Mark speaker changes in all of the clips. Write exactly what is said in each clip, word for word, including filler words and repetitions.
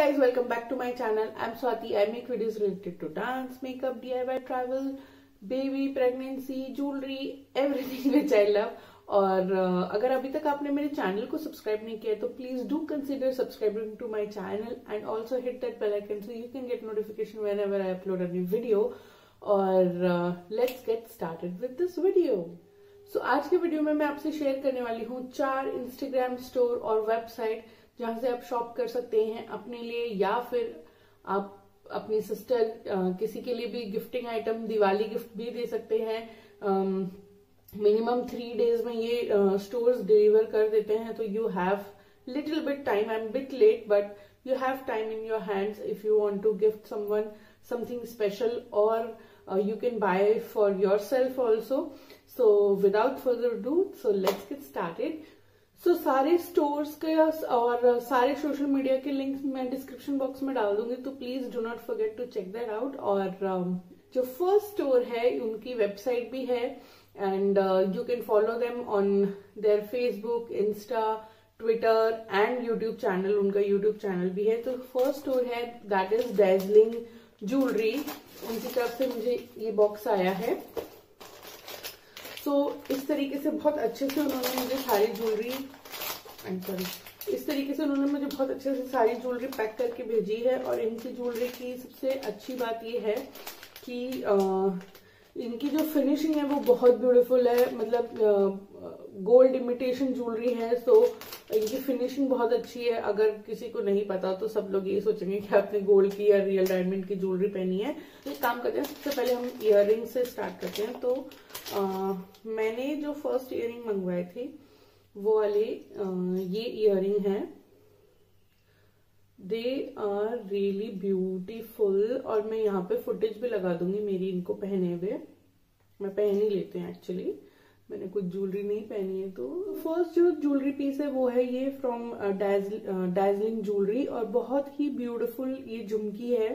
Speaker 1: guys, welcome back to my channel. I'm Swati. I make videos related to dance, makeup, D I Y, travel, baby, pregnancy, jewelry, everything which I love. और uh, अगर अभी तक आपने मेरे channel को subscribe नहीं किया तो please do consider subscribing to my channel and also hit that bell icon so you can get notification whenever I upload a new video. और let's get started with this video. So आज के video में मैं आपसे share करने वाली हूँ चार इंस्टाग्राम स्टोर और वेबसाइट जहां से आप शॉप कर सकते हैं अपने लिए या फिर आप अपनी सिस्टर किसी के लिए भी गिफ्टिंग आइटम, दिवाली गिफ्ट भी दे सकते हैं. मिनिमम थ्री डेज में ये स्टोर्स डिलीवर कर देते हैं तो you have little bit time. I am bit late but you have time in your hands if you want to gift someone something special और you can buy for yourself also. So without further ado, so let's get started. So सारे stores के और सारे social media के links मैं description box में डाल दूंगी तो please do not forget to check that out. और um, जो फर्स्ट स्टोर है उनकी वेबसाइट भी है and you can follow them on their Facebook, insta, twitter and YouTube channel. उनका यूट्यूब चैनल भी है. तो फर्स्ट स्टोर है दैट इज डैजलिंग ज्वेलरी. उनकी तरफ से मुझे ये बॉक्स आया है. तो so, इस तरीके से बहुत अच्छे से उन्होंने मुझे सारी ज्वेलरी सॉरी इस तरीके से उन्होंने मुझे बहुत अच्छे से सारी ज्वेलरी पैक करके भेजी है. और इनकी ज्वेलरी की सबसे अच्छी बात ये है कि आ, इनकी जो फिनिशिंग है वो बहुत ब्यूटीफुल है. मतलब गोल्ड इमिटेशन ज्वेलरी है तो इनकी फिनिशिंग बहुत अच्छी है. अगर किसी को नहीं पता तो सब लोग ये सोचेंगे कि आपने गोल्ड की या रियल डायमंड की ज्वेलरी पहनी है. तो एक काम करते हैं, सबसे पहले हम इयररिंग से स्टार्ट करते हैं. तो आ, मैंने जो फर्स्ट इयररिंग मंगवाए थे वो वाले आ, ये इयररिंग है. दे आर रियली ब्यूटीफुल और मैं यहाँ पे फुटेज भी लगा दूंगी मेरी इनको पहने हुए. मैं पहन ही लेते हैं एक्चुअली, मैंने कुछ ज्वेलरी नहीं पहनी है. तो फर्स्ट जो ज्वेलरी पीस है वो है ये फ्रॉम डैजलिंग ज्वेलरी और बहुत ही ब्यूटीफुल ये झुमकी है.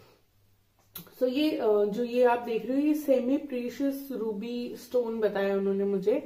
Speaker 1: सो so ये जो ये आप देख रहे हो ये सेमी प्रीशियस रूबी स्टोन बताया उन्होंने मुझे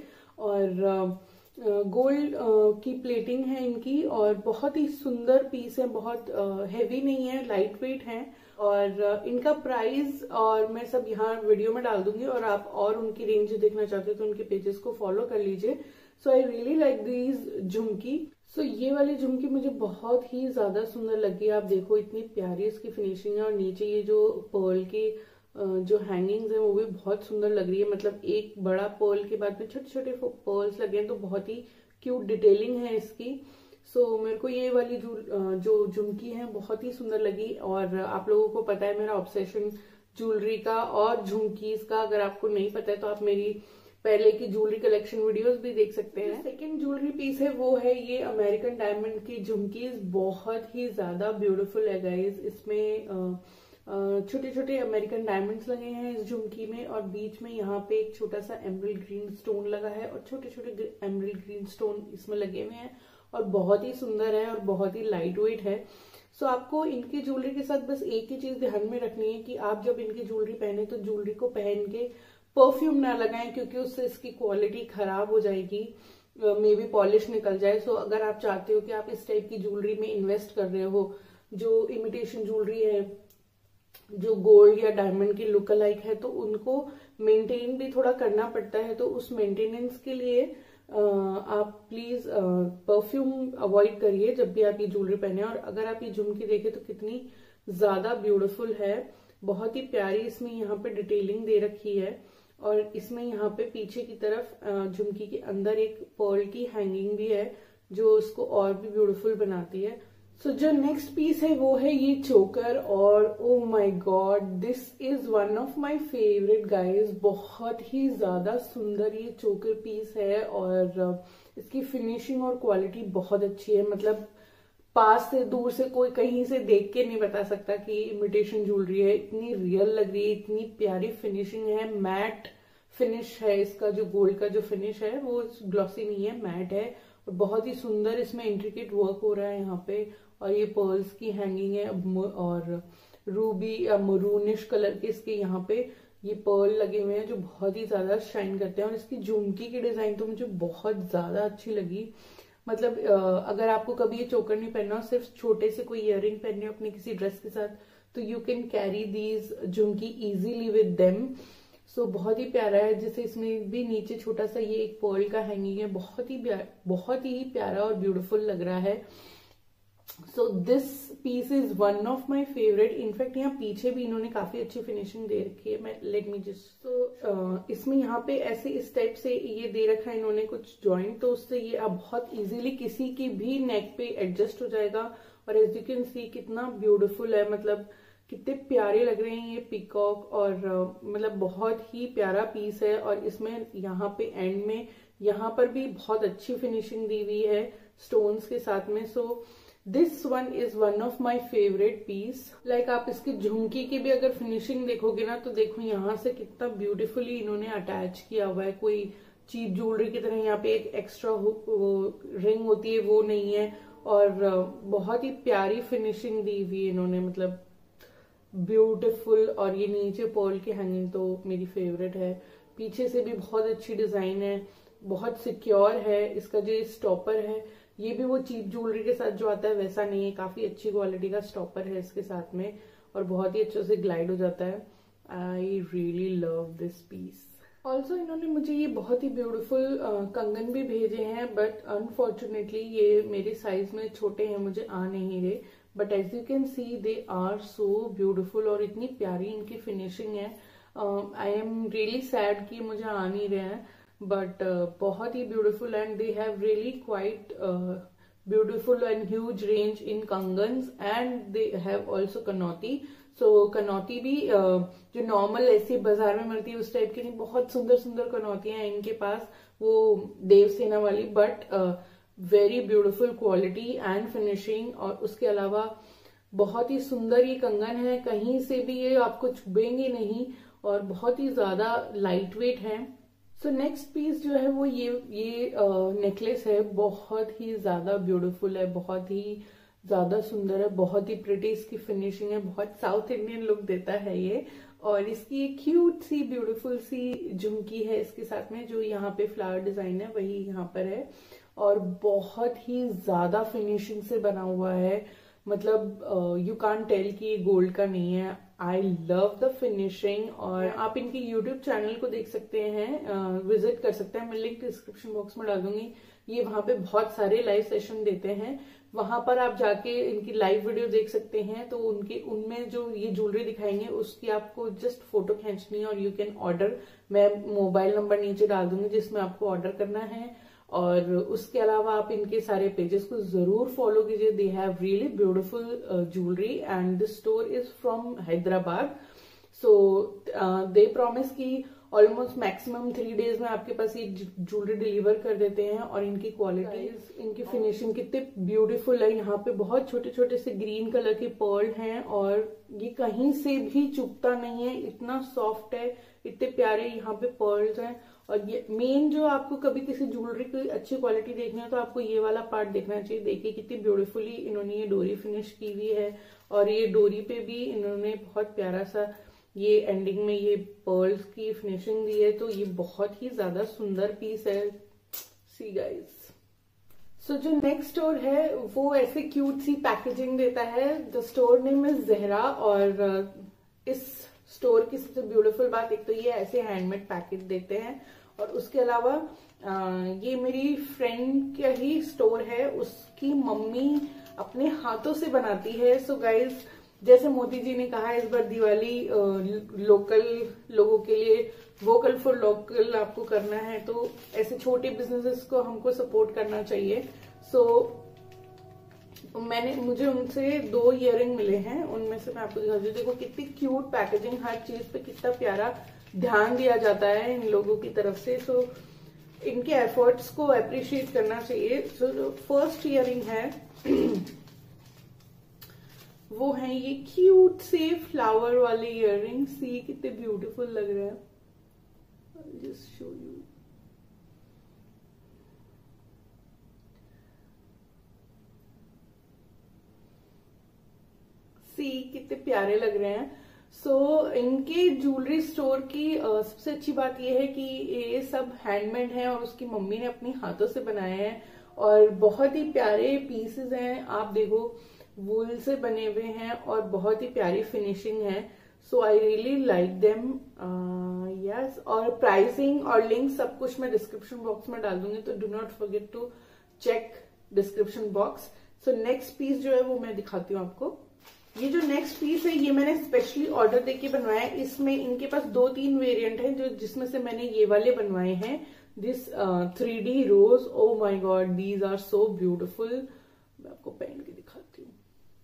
Speaker 1: और गोल्ड uh, की प्लेटिंग है इनकी और बहुत ही सुंदर पीस है. बहुत हैवी uh, नहीं है, लाइट वेट है. और uh, इनका प्राइस और मैं सब यहाँ वीडियो में डाल दूंगी और आप और उनकी रेंज देखना चाहते हो तो उनके पेजेस को फॉलो कर लीजिए. So I really like these jhumki. So ये वाली झुमकी मुझे बहुत ही ज्यादा सुंदर लगी. आप देखो इतनी प्यारी इसकी फिनिशिंग है और नीचे ये जो पर्ल की जो हैंगिंग्स है वो भी बहुत सुंदर लग रही है. मतलब एक बड़ा पर्ल के बाद में छोटे छोटे पर्ल्स लगे हैं तो बहुत ही क्यूट डिटेलिंग है इसकी. सो so, मेरे को ये वाली जो जो झुमकी है बहुत ही सुंदर लगी. और आप लोगों को पता है मेरा ऑब्सेशन ज्वेलरी का और झुमकीज का. अगर आपको नहीं पता है तो आप मेरी पहले की ज्वेलरी कलेक्शन वीडियोस भी देख सकते हैं. सेकंड ज्वेलरी पीस है वो है ये अमेरिकन डायमंड की झुमकीज. बहुत ही ज्यादा ब्यूटीफुल है गाइज. इसमें छोटे छोटे अमेरिकन डायमंड्स लगे हैं इस झुमकी में और बीच में यहाँ पे एक छोटा सा एमरल्ड ग्रीन स्टोन लगा है और छोटे छोटे एमरल्ड ग्रीन स्टोन इसमें लगे हुए हैं और बहुत ही सुंदर है और बहुत ही लाइट वेट है. सो so, आपको इनकी ज्वेलरी के साथ बस एक ही चीज ध्यान में रखनी है कि आप जब इनकी ज्वेलरी पहने तो ज्वेलरी को पहन के परफ्यूम ना लगाएं क्योंकि उससे इसकी क्वालिटी खराब हो जाएगी, मे बी पॉलिश निकल जाए. सो so, अगर आप चाहते हो कि आप इस टाइप की ज्वेलरी में इन्वेस्ट कर रहे हो जो इमिटेशन ज्वेलरी है, जो गोल्ड या डायमंड की लुक अलाइक है, तो उनको मेंटेन भी थोड़ा करना पड़ता है. तो उस मेंटेनेंस के लिए आ, आप प्लीज परफ्यूम अवॉइड करिए जब भी आप ये ज्वेलरी पहने. और अगर आप ये झुमकी देखें तो कितनी ज्यादा ब्यूटीफुल है, बहुत ही प्यारी इसमें यहाँ पे डिटेलिंग दे रखी है. और इसमें यहाँ पे पीछे की तरफ झुमकी के अंदर एक पर्ल की हैंगिंग भी है जो इसको और भी ब्यूटीफुल बनाती है. सो so, जो नेक्स्ट पीस है वो है ये चोकर. और oh my god, this is one of my favourite guys. बहुत ही ज्यादा सुंदर ये चोकर पीस है और इसकी फिनिशिंग और क्वालिटी बहुत अच्छी है. मतलब पास से दूर से कोई कहीं से देख के नहीं बता सकता कि इमिटेशन ज्वेलरी है. इतनी रियल लग रही है, इतनी प्यारी फिनिशिंग है. मैट फिनिश है इसका, जो गोल्ड का जो फिनिश है वो ग्लॉसी नहीं है, मैट है. और बहुत ही सुंदर इसमें इंट्रिकेट वर्क हो रहा है यहाँ पे. और ये पर्ल्स की हैंगिंग है और रूबी या मरूनिश कलर के इसके यहाँ पे ये पर्ल लगे हुए हैं जो बहुत ही ज्यादा शाइन करते हैं. और इसकी झुमकी की डिजाइन तो मुझे बहुत ज्यादा अच्छी लगी. मतलब अगर आपको कभी ये चोकर नहीं पहनना, सिर्फ छोटे से कोई इयररिंग पहनने हो अपने किसी ड्रेस के साथ, तो you can carry these jhumki easily with them. So बहुत ही प्यारा है। जैसे इसमें भी नीचे छोटा सा ये एक पर्ल का हैंगिंग है, बहुत ही बहुत ही प्यारा और ब्यूटीफुल लग रहा है। So this piece is one of my favourite. In fact यहाँ पीछे भी इन्होंने काफी अच्छी फिनिशिंग दे रखी है। मैं लेट मी जस्ट तो इसमें यहाँ पे ऐसे इस टाइप से ये दे रखा है इन्होंने कुछ जॉइंट, तो उससे ये अब बहुत इजीली किसी की भी नेक पे एडजस्ट हो जाएगा। और एज यू कैन सी कितना ब्यूटीफुल है, मतलब कितने प्यारे लग रहे हैं ये पीकॉक। और uh, मतलब बहुत ही प्यारा पीस है। और इसमें यहाँ पे एंड में यहाँ पर भी बहुत अच्छी फिनिशिंग दी हुई है स्टोन्स के साथ में। So this one is one of my favourite piece. Like आप इसकी झुमकी की भी अगर फिनिशिंग देखोगे ना, तो देखो यहाँ से कितना ब्यूटीफुली इन्होंने अटैच किया हुआ है। कोई चीप ज्वेलरी की तरह यहाँ पे एक एक्स्ट्रा रिंग होती है वो नहीं है। और बहुत ही प्यारी फिनिशिंग दी हुई है इन्होंने, मतलब ब्यूटीफुल। और ये नीचे पर्ल की हैंगिंग तो मेरी फेवरेट है। पीछे से भी बहुत अच्छी डिजाइन है, बहुत सिक्योर है। इसका जो स्टॉपर है ये भी वो चीप ज्वेलरी के साथ जो आता है वैसा नहीं है, काफी अच्छी क्वालिटी का स्टॉपर है इसके साथ में, और बहुत ही अच्छे से ग्लाइड हो जाता है। I really love this piece. Also इन्होंने मुझे ये बहुत ही ब्यूटीफुल कंगन भी भेजे हैं, बट अनफॉर्चुनेटली ये मेरे साइज में छोटे हैं, मुझे आ नहीं रहे। But as you can see they are so beautiful और इतनी प्यारी इनकी फिनिशिंग है। आई एम रियली सैड कि मुझे आ नहीं रहे हैं, बट uh, बहुत ही beautiful and they have really quite beautiful and huge range in कंगन्स एंड दे हैव ऑल्सो कनौती। सो कनौती भी uh, जो नॉर्मल ऐसी बाजार में मिलती है उस टाइप की नहीं, बहुत सुंदर सुंदर कनौतियां हैं इनके पास, वो देवसेना वाली, but very beautiful quality and finishing. और उसके अलावा बहुत ही सुंदर ये कंगन है, कहीं से भी ये आपको छुएंगे नहीं और बहुत ही ज्यादा लाइट वेट है। सो नेक्स्ट पीस जो है वो ये ये नेकलेस है, बहुत ही ज्यादा ब्यूटीफुल है, बहुत ही ज्यादा सुंदर है, बहुत ही प्रिटी इसकी फिनिशिंग है, बहुत साउथ इंडियन लुक देता है ये। और इसकी एक क्यूट सी ब्यूटीफुल सी झुमकी है इसके साथ में, जो यहाँ पे फ्लावर डिजाइन है वही यहाँ पर है, और बहुत ही ज्यादा फिनिशिंग से बना हुआ है। मतलब यू कांट टेल कि ये गोल्ड का नहीं है। I love the finishing. और आप इनके यूट्यूब चैनल को देख सकते हैं, विजिट uh, कर सकते हैं, मैं लिंक डिस्क्रिप्शन बॉक्स में डाल दूंगी। ये वहां पे बहुत सारे लाइव सेशन देते हैं, वहां पर आप जाके इनकी लाइव वीडियो देख सकते हैं। तो उनके उनमें जो ये ज्वेलरी दिखाएंगे उसकी आपको जस्ट फोटो खींचनी है और यू कैन ऑर्डर। मैं मोबाइल नंबर नीचे डाल दूंगी जिसमें आपको ऑर्डर करना है। और उसके अलावा आप इनके सारे पेजेस को जरूर फॉलो कीजिए। They have really beautiful jewellery and this store is from Hyderabad. So they promise की ऑलमोस्ट मैक्सिमम थ्री डेज में आपके पास ये ज्वेलरी डिलीवर कर देते हैं। और इनकी क्वालिटी, इनकी फिनिशिंग कितने ब्यूटीफुल है। यहाँ पे बहुत छोटे छोटे से ग्रीन कलर के पर्ल हैं और ये कहीं से भी चुभता नहीं है, इतना सॉफ्ट है, इतने प्यारे यहाँ पे पर्ल्स हैं। और ये मेन जो आपको कभी किसी ज्वेलरी की अच्छी क्वालिटी देखनी है तो आपको ये वाला पार्ट देखना चाहिए। देखिए कितनी ब्यूटीफुली इन्होंने ये डोरी फिनिश की हुई है, और ये डोरी पे भी इन्होंने बहुत प्यारा सा ये एंडिंग में ये पर्ल्स की फिनिशिंग दी है। तो ये बहुत ही ज्यादा सुंदर पीस है। सी गाइस, सो जो नेक्स्ट स्टोर है वो ऐसे क्यूट सी पैकेजिंग देता है। The store name is Zahra. और इस स्टोर की सबसे ब्यूटीफुल बात, एक तो ये ऐसे हैंडमेड पैकेज देते हैं, और उसके अलावा ये मेरी फ्रेंड का ही स्टोर है, उसकी मम्मी अपने हाथों से बनाती है। सो गाइज, जैसे मोदी जी ने कहा इस बार दिवाली लोकल लोगों के लिए, वोकल फॉर लोकल आपको करना है, तो ऐसे छोटे बिजनेसेस को हमको सपोर्ट करना चाहिए। सो so, मैंने मुझे उनसे दो इयररिंग मिले हैं, उनमें से मैं आपको दिखा दूं। देखो कितनी क्यूट पैकेजिंग, हर चीज पे कितना प्यारा ध्यान दिया जाता है इन लोगों की तरफ से। सो so, इनके एफर्ट्स को अप्रिशिएट करना चाहिए। सो so, जो फर्स्ट इयररिंग है वो है ये क्यूट से फ्लावर वाले इयररिंग। सी कितने ब्यूटीफुल लग रहे हैं, जस्ट शो यू। सी कितने प्यारे लग रहे हैं। सो so, इनके ज्वेलरी स्टोर की uh, सबसे अच्छी बात यह है कि ये सब हैंडमेड है और उसकी मम्मी ने अपनी हाथों से बनाए हैं। और बहुत ही प्यारे पीसेस हैं, आप देखो वूल से बने हुए हैं और बहुत ही प्यारी फिनिशिंग है। So I really like them. Yes, और प्राइसिंग और लिंक सब कुछ मैं डिस्क्रिप्शन बॉक्स में डाल दूंगी, तो do not forget to check description box. So next piece जो है वो मैं दिखाती हूँ आपको। ये जो नेक्स्ट पीस है ये मैंने स्पेशली ऑर्डर देके बनवाया है। इसमें इनके पास दो तीन वेरिएंट हैं, जो जिसमें से मैंने ये वाले बनवाए हैं। This three D rose, oh my god, these are so beautiful. मैं आपको पहन के दिखाती हूँ।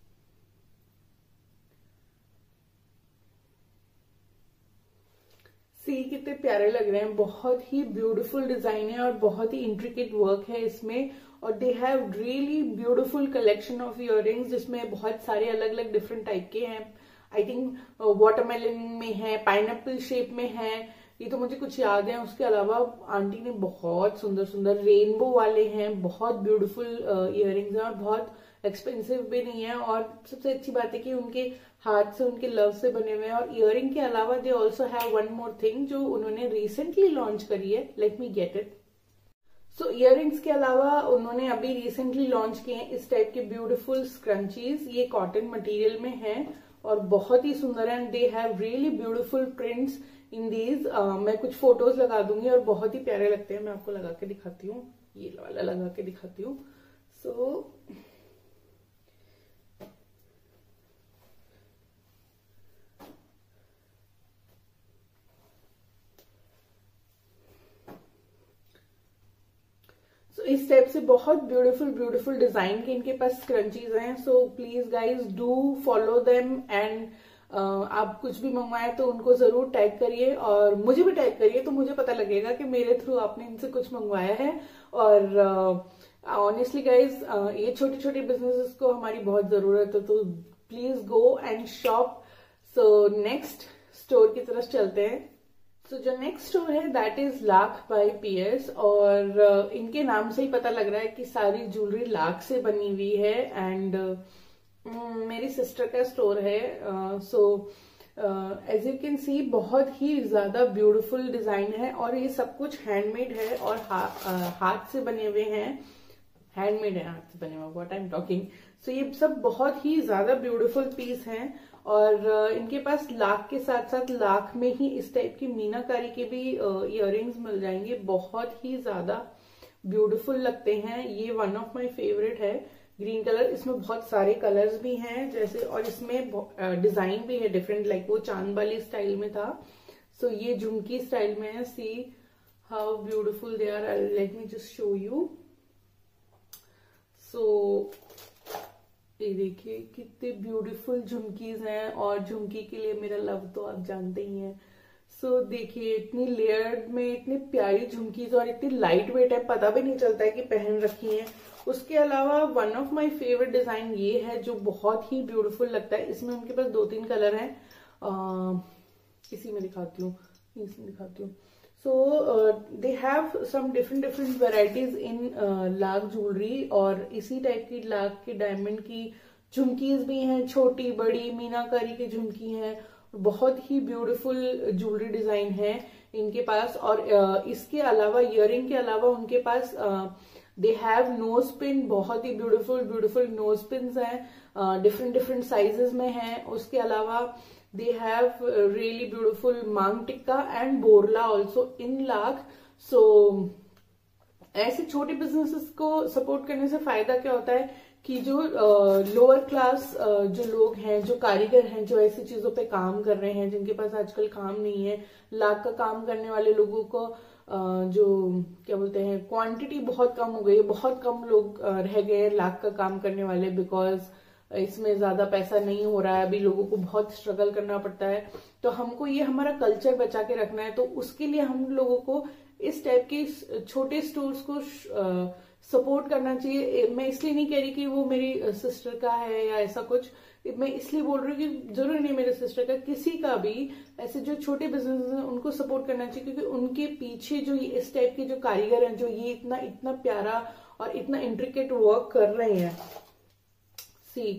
Speaker 1: सी कितने प्यारे लग रहे हैं, बहुत ही ब्यूटीफुल डिजाइन है और बहुत ही इंट्रिकेट वर्क है इसमें। और they have really beautiful collection of earrings, जिसमें बहुत सारे अलग अलग डिफरेंट टाइप के हैं। आई थिंक वाटरमेलन में है, पाइनएप्पल शेप में है, ये तो मुझे कुछ याद है। उसके अलावा आंटी ने बहुत सुंदर सुंदर रेनबो वाले हैं, बहुत ब्यूटीफुल इयररिंग्स हैं और बहुत एक्सपेंसिव भी नहीं है। और सबसे अच्छी बात है कि उनके हाथ से, उनके लव से बने हुए हैं। और इयररिंग के अलावा they also have one more thing जो उन्होंने रिसेंटली लॉन्च करी है। Let me get it. So earrings के अलावा उन्होंने अभी रिसेंटली लॉन्च किए हैं इस टाइप के ब्यूटीफुल स्क्रंचीज। ये कॉटन मटेरियल में है और बहुत ही सुंदर है। And they have really beautiful prints in these. मैं कुछ फोटोज लगा दूंगी और बहुत ही प्यारे लगते हैं। मैं आपको लगा के दिखाती हूँ, ये वाला लगा के दिखाती हूँ। सो so, इस टाइप से बहुत ब्यूटीफुल ब्यूटीफुल डिजाइन के इनके पास स्क्रंचीज हैं। So please guys do follow them. And आप कुछ भी मंगवाए तो उनको जरूर टैग करिए और मुझे भी टैग करिए, तो मुझे पता लगेगा कि मेरे थ्रू आपने इनसे कुछ मंगवाया है। और ऑनेस्टली uh, गाइज uh, ये छोटे छोटे बिजनेसेस को हमारी बहुत जरूरत है, तो please go and shop. So next store की तरफ चलते हैं। तो so, जो नेक्स्ट स्टोर है that is Lakh by P S. और uh, इनके नाम से ही पता लग रहा है कि सारी ज्वेलरी लाख से बनी हुई है। एंड uh, मेरी सिस्टर का स्टोर है। So as you can see बहुत ही ज्यादा ब्यूटीफुल डिजाइन है और ये सब कुछ हैंडमेड है और हा, uh, हाथ से बने हुए हैं। हैंडमेड है, हाथ से बने हुए, what I am talking. So ये सब बहुत ही ज्यादा ब्यूटीफुल पीस हैं। और इनके पास लाख के साथ साथ लाख में ही इस टाइप की मीनाकारी के भी इयररिंग्स मिल जाएंगे, बहुत ही ज्यादा ब्यूटीफुल लगते हैं। ये वन ऑफ माय फेवरेट है, ग्रीन कलर। इसमें बहुत सारे कलर्स भी हैं जैसे, और इसमें डिजाइन भी है डिफरेंट, लाइक वो चांद वाली स्टाइल में था। सो so, ये झुमकी स्टाइल में है। See how beautiful they are. Let me just show you. So ये देखिए कितने ब्यूटीफुल झुमकीज हैं, और झुमकी के लिए मेरा लव तो आप जानते ही हैं। सो so, देखिए इतनी लेयर्ड में इतनी प्यारी झुमकीज और इतनी लाइट वेट है, पता भी नहीं चलता है कि पहन रखी है। उसके अलावा one of my favourite design ये है जो बहुत ही ब्यूटीफुल लगता है। इसमें उनके पास दो तीन कलर हैं, आ, इसी में दिखाती हूँ, इसमें दिखाती हूँ। So they have some different different varieties in lakh jewellery, और इसी टाइप की लाख की डायमंड की झुमकीज भी हैं, छोटी बड़ी मीनाकारी की झुमकी हैं। बहुत ही ब्यूटीफुल ज्वेलरी डिजाइन है इनके पास। और uh, इसके अलावा इयररिंग के अलावा उनके पास दे हैव नोज पिन, बहुत ही ब्यूटीफुल ब्यूटीफुल नोज पिन हैं, डिफरेंट डिफरेंट साइजेस में हैं। उसके अलावा they have really beautiful maang tikka and borla also in lakh. So ऐसे छोटे बिजनेसेस को सपोर्ट करने से फायदा क्या होता है कि जो लोअर uh, क्लास uh, जो लोग हैं, जो कारीगर हैं, जो ऐसी चीजों पे काम कर रहे हैं, जिनके पास आजकल काम नहीं है, लाख का काम करने वाले लोगों को uh, जो क्या बोलते हैं, क्वांटिटी बहुत कम हो गई है, बहुत कम लोग uh, रह गए लाख का काम करने वाले, बिकॉज इसमें ज्यादा पैसा नहीं हो रहा है, अभी लोगों को बहुत स्ट्रगल करना पड़ता है। तो हमको ये हमारा कल्चर बचा के रखना है, तो उसके लिए हम लोगों को इस टाइप के छोटे स्टोर्स को सपोर्ट करना चाहिए। मैं इसलिए नहीं कह रही कि वो मेरी सिस्टर का है या ऐसा कुछ, मैं इसलिए बोल रही हूँ कि जरूरी नहीं मेरे सिस्टर का, किसी का भी ऐसे जो छोटे बिजनेस हैं उनको सपोर्ट करना चाहिए, क्योंकि उनके पीछे जो ये इस टाइप के जो कारीगर हैं, जो ये इतना इतना प्यारा और इतना इंट्रिकेट वर्क कर रहे हैं। सी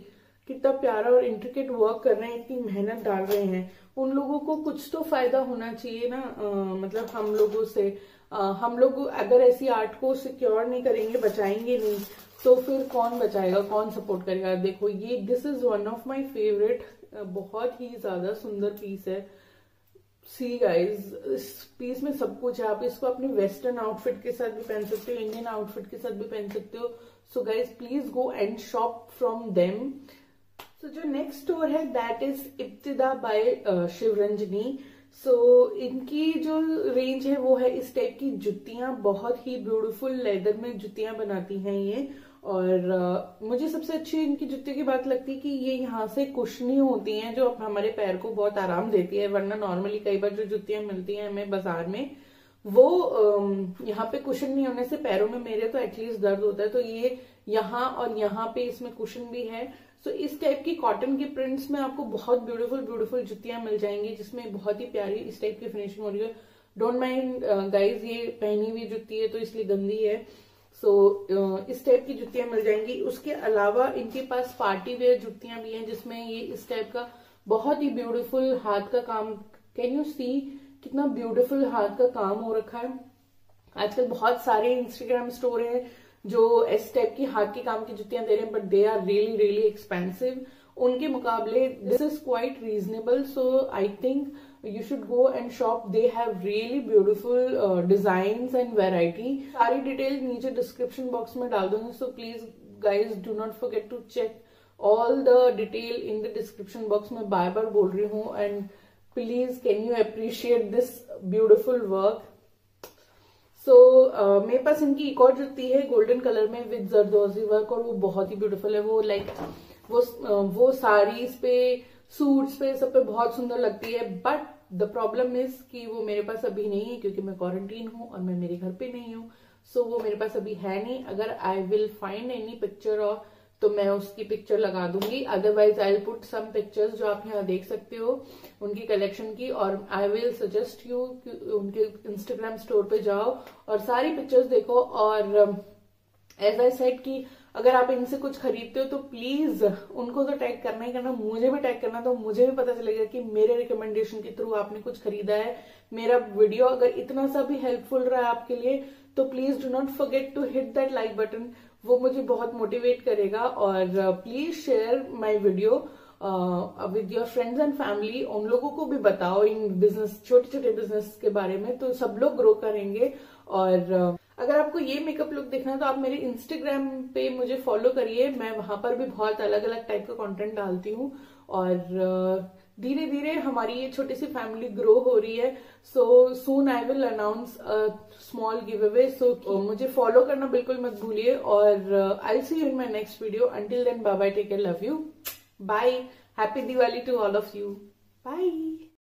Speaker 1: कितना प्यारा और इंट्रिकेट वर्क कर रहे हैं, इतनी मेहनत डाल रहे हैं, उन लोगों को कुछ तो फायदा होना चाहिए ना। आ, मतलब हम लोगों से आ, हम लोग अगर ऐसी आर्ट को सिक्योर नहीं करेंगे, बचाएंगे नहीं, तो फिर कौन बचाएगा, कौन सपोर्ट करेगा। देखो ये this is one of my favourite, बहुत ही ज्यादा सुंदर पीस है। सी गाइज, इस पीस में सब कुछ है। आप इसको अपनी वेस्टर्न आउटफिट के साथ भी पहन सकते हो, इंडियन आउटफिट के साथ भी पहन सकते हो। So guys please go and shop from them. So जो नेक्स्ट स्टोर है that is Ibtida by Shivranjani. So so, इनकी जो रेंज है वो है इस टाइप की जुतियां, बहुत ही ब्यूटीफुल लेदर में जुतियां बनाती हैं ये। और uh, मुझे सबसे अच्छी इनकी जुतियों की बात लगती है कि ये यहाँ से कुशनी होती हैं जो हमारे पैर को बहुत आराम देती है। वरना नॉर्मली कई बार जो जुतियां मिलती हैं हमें बाजार में, वो um, यहाँ पे कुशन नहीं होने से पैरों में मेरे तो एटलीस्ट दर्द होता है। तो ये यहाँ और यहाँ पे इसमें कुशन भी है। सो so, इस टाइप की कॉटन के प्रिंट्स में आपको बहुत ब्यूटीफुल ब्यूटीफुल जुतियां मिल जाएंगी, जिसमें बहुत ही प्यारी इस टाइप की फिनिशिंग हो रही है। डोंट माइंड गाइज, ये पहनी हुई जुती है तो इसलिए गंदी है। सो so, uh, इस टाइप की जुतियां मिल जाएंगी। उसके अलावा इनके पास पार्टी वेयर जुतियां भी हैं, जिसमें ये इस टाइप का बहुत ही ब्यूटीफुल हाथ का काम, कैन यू सी कितना ब्यूटीफुल हाथ का काम हो रखा है। आजकल बहुत सारे इंस्टाग्राम स्टोर हैं जो इस टाइप की हाथ के काम की जुतियां दे रहे हैं, but they are really really expensive. उनके मुकाबले this is quite reasonable. So I think you should go and shop. They have really beautiful uh, designs and variety. सारी डिटेल नीचे डिस्क्रिप्शन बॉक्स में डाल दूंगी, so please guys do not forget to check all the detail in the description box. मैं बार बार बोल रही हूँ, and please can you appreciate this beautiful work. So so, uh, मेरे पास इनकी एक और जुती है गोल्डन कलर में विद जरदोजी वर्क, और वो बहुत ही ब्यूटीफुल है। वो लाइक like, वो uh, वो साड़ीज पे, सूट्स पे, सब पे बहुत सुंदर लगती है। बट द प्रॉब्लम इज कि वो मेरे पास अभी नहीं है, क्योंकि मैं क्वारंटीन हूँ और मैं मेरे घर पे नहीं हूँ। सो so, वो मेरे पास अभी है नहीं। अगर I will find any picture और तो मैं उसकी पिक्चर लगा दूंगी। Otherwise I will put some pictures जो आप यहाँ देख सकते हो उनकी कलेक्शन की, और आई विल सजेस्ट यू उनके इंस्टाग्राम स्टोर पे जाओ और सारी पिक्चर्स देखो। और एज आई सेड कि अगर आप इनसे कुछ खरीदते हो तो प्लीज उनको तो टैग करना ही करना, मुझे भी टैग करना, तो मुझे भी पता चलेगा कि मेरे रिकमेंडेशन के थ्रू आपने कुछ खरीदा है। मेरा वीडियो अगर इतना सा भी हेल्पफुल रहा है आपके लिए तो please do not forget to hit that like button, वो मुझे बहुत मोटिवेट करेगा। और please share my video with your friends and family. उन लोगों को भी बताओ इन बिजनेस, छोटे छोटे बिजनेस के बारे में, तो सब लोग ग्रो करेंगे। और uh, अगर आपको ये मेकअप लुक देखना है तो आप मेरे इंस्टाग्राम पे मुझे फॉलो करिए, मैं वहां पर भी बहुत अलग अलग टाइप का कंटेंट डालती हूँ। और धीरे धीरे हमारी ये छोटी सी फैमिली ग्रो हो रही है। So soon I will announce a small give away. So मुझे फॉलो करना बिल्कुल मत भूलिए, और I see you in my next video. Until then bye bye, take care, love you, bye, happy Diwali to all of you, bye.